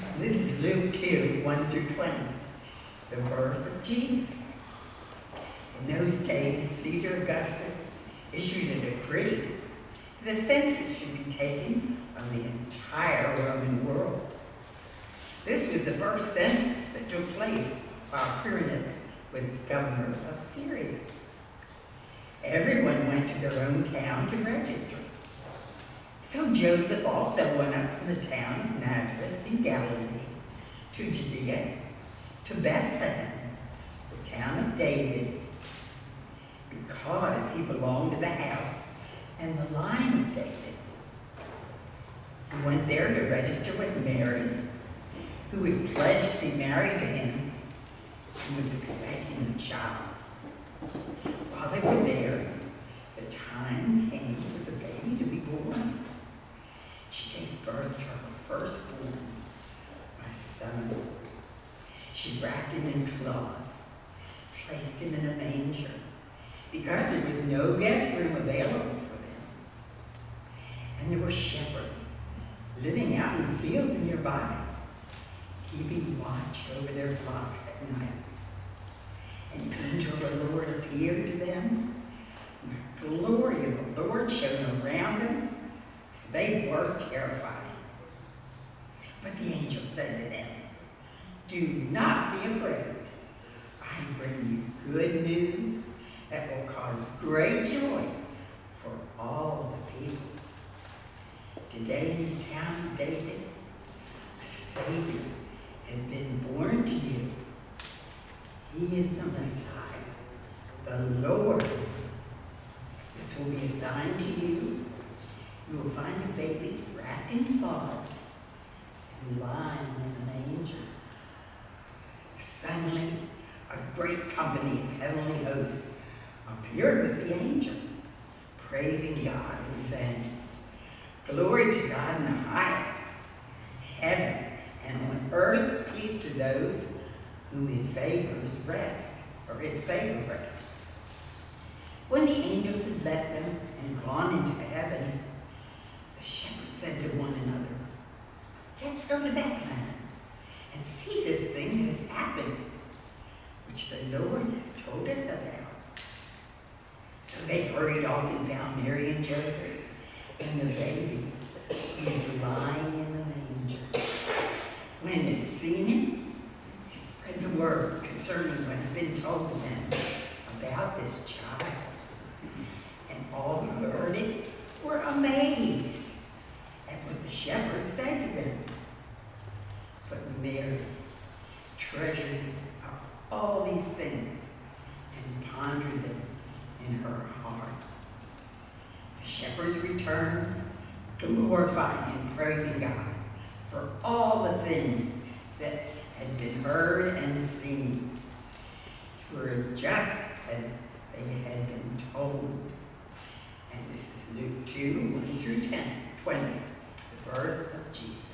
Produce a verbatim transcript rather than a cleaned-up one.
This is Luke two, one through twenty, the birth of Jesus. In those days, Caesar Augustus issued a decree that a census should be taken of the entire Roman world. This was the first census that took place while Quirinius was governor of Syria. Everyone went to their own town to register. So Joseph also went up from the town of Nazareth in Galilee to Judea, to Bethlehem, the town of David, because he belonged to the house and the line of David. He went there to register with Mary, who was pledged to be married to him and was expecting a child. While they were there, the time came for the baby to be born. She gave birth to her firstborn, a son. She wrapped him in cloths, placed him in a manger, because there was no guest room available for them. And there were shepherds living out in the fields nearby, keeping watch over their flocks at night. An angel of the Lord appeared to them, and the glory of the Lord shone around them. They were terrified. But the angel said to them, "Do not be afraid. I bring you good news that will cause great joy for all the people. Today in the town of David, a Savior has been born to you. He is the Messiah, the Lord. This will be a sign to you. You will find a baby wrapped in cloths and lying in a manger." Suddenly, a great company of heavenly hosts appeared with the angel, praising God and saying, "Glory to God in the highest, heaven, and on earth peace to those whom his favors rest, or his favor rests." When the angels had left them and gone into heaven, the shepherds said to one another, "Let's go to Bethlehem and see this thing that has happened, which the Lord has told us about." So they hurried off and found Mary and Joseph and the baby. He was lying in the manger. When they had seen him, they spread the word concerning what had been told them about this child. And all who heard it were amazed at what the shepherds said to them. But Mary treasured up all these things and pondered them in her heart. The shepherds returned, glorifying and praising God for all the things that had been heard and seen, were just as they had been told. And this is Luke two, one through ten, twenty, the birth of Jesus.